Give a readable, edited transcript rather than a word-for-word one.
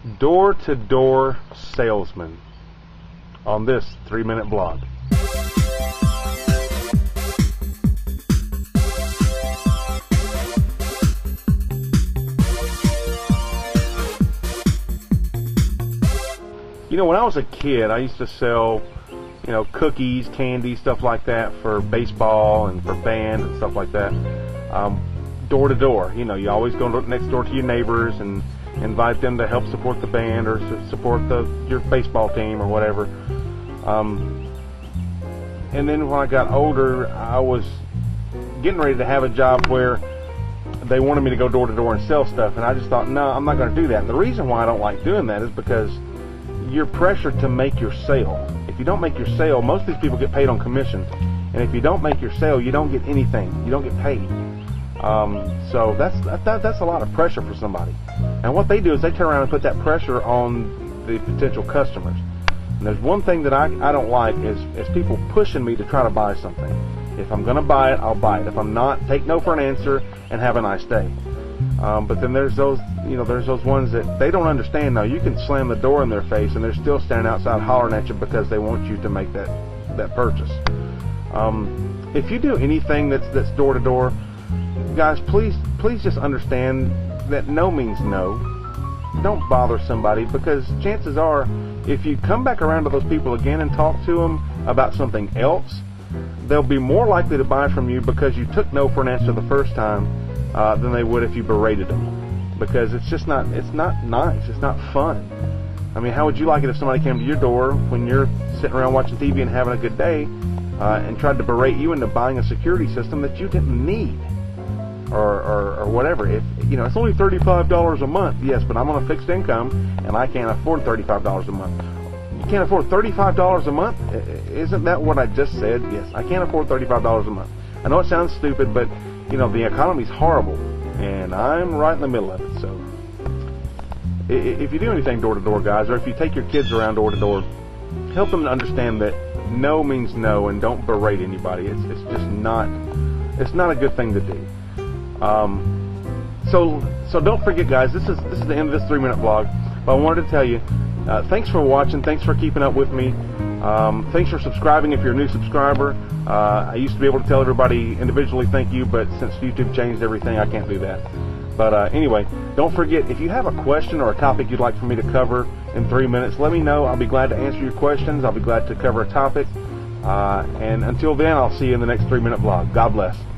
door-to-door salesman on this 3-minute blog. You know, when I was a kid, I used to sell, you know, cookies, candy, stuff like that for baseball and for band and stuff like that. Door to door. You know, you always go next door to your neighbors and invite them to help support the band or support your baseball team or whatever. And then when I got older, I was getting ready to have a job where they wanted me to go door to door and sell stuff, and I just thought, no, I'm not going to do that. And the reason why I don't like doing that is because you're pressured to make your sale. If you don't make your sale, most of these people get paid on commission, and if you don't make your sale, you don't get anything. You don't get paid. So that's a lot of pressure for somebody. And what they do is they turn around and put that pressure on the potential customers. And there's one thing that I don't like is people pushing me to try to buy something. If I'm going to buy it, I'll buy it. If I'm not, take no for an answer and have a nice day. But then there's those, you know, there's those ones that they don't understand. Now, you can slam the door in their face and they're still standing outside hollering at you because they want you to make that purchase. If you do anything that's door to door, guys, please just understand that no means no. Don't bother somebody, because chances are, if you come back around to those people again and talk to them about something else, they'll be more likely to buy from you because you took no for an answer the first time than they would if you berated them. Because it's just not, it's not nice, it's not fun. I mean, how would you like it if somebody came to your door when you're sitting around watching TV and having a good day and tried to berate you into buying a security system that you didn't need? Or whatever. If you know, it's only $35 a month. Yes, but I'm on a fixed income and I can't afford $35 a month. You can't afford $35 a month? Isn't that what I just said? Yes, I can't afford $35 a month. I know it sounds stupid, but you know, the economy's horrible and I'm right in the middle of it. So if you do anything door to door, guys, or if you take your kids around door to door, help them to understand that no means no, and don't berate anybody. It's just not, it's not a good thing to do. So don't forget, guys, this is the end of this 3-minute vlog. But I wanted to tell you, thanks for watching, thanks for keeping up with me, thanks for subscribing if you're a new subscriber. I used to be able to tell everybody individually thank you, but since YouTube changed everything, I can't do that. But anyway, don't forget, if you have a question or a topic you'd like for me to cover in 3 minutes, let me know. I'll be glad to answer your questions. I'll be glad to cover a topic. And until then, I'll see you in the next 3-minute vlog. God bless.